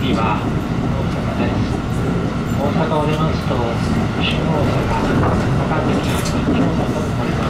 次は大阪です。大阪を出ますと、新大阪、高槻、京都となります。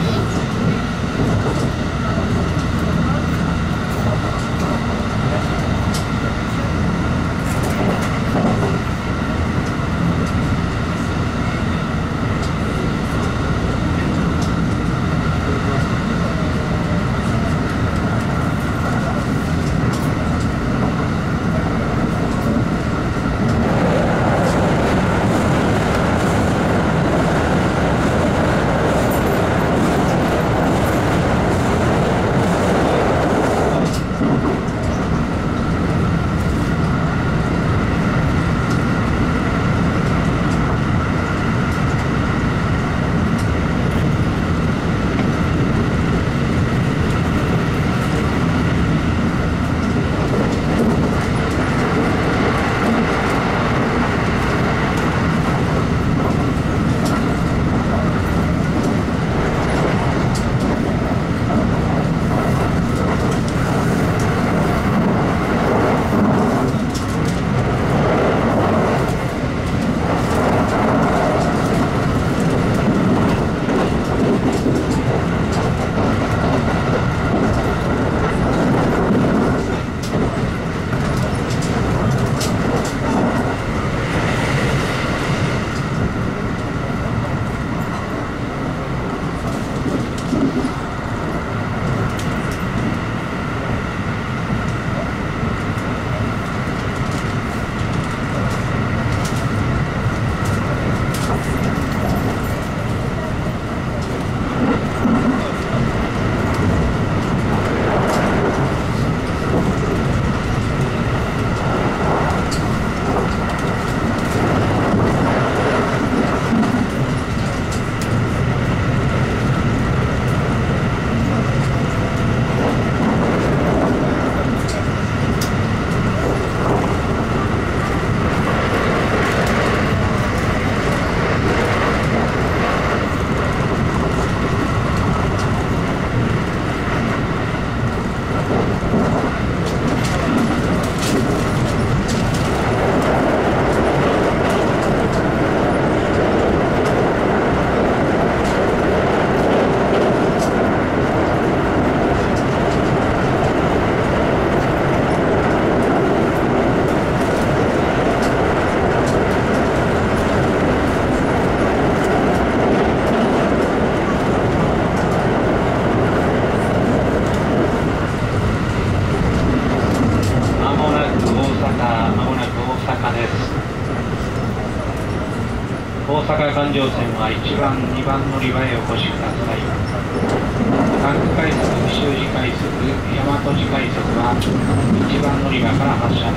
大阪環状線は1番、2番乗り場へお越しください。関空快速、西宇治快速、大和路快速は1番乗り場から発車です。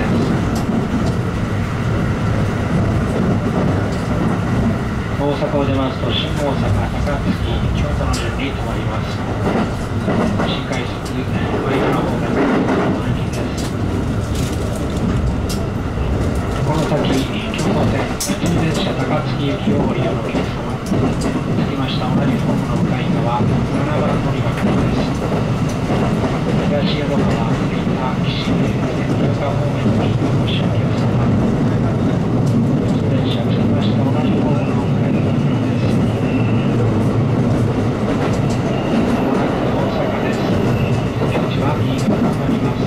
大阪を出ますと、新大阪、高槻、京都の順に停まります。新快速、ワイドの方面、お行きです。この先、京都線、普通列車高槻行きをご利用のお客様、続きました同じホームの向かい側、7番乗り場からです。東淀川、吹田、岸、豊岡方面にお越しのお客様、普通列車続きました同じホームの向かい側です。まもなく大阪です。出口は右側になります。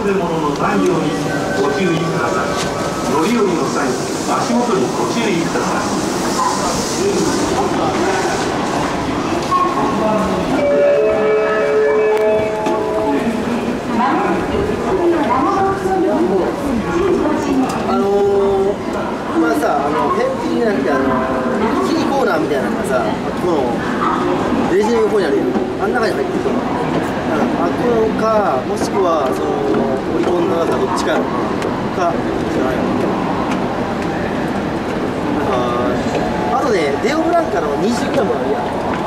べ物のないようにご注意ください。乗り降りの際、足元にご注意くださ今さ、返品じゃなくて、切りコーナーみたいなのがさ、このレジの横にあるやん。あん中に入ってると思う。あこのか、もしくは、オリコンの中どっちかやろか、じゃないの。あとね、デオブランカの 20g あるやん。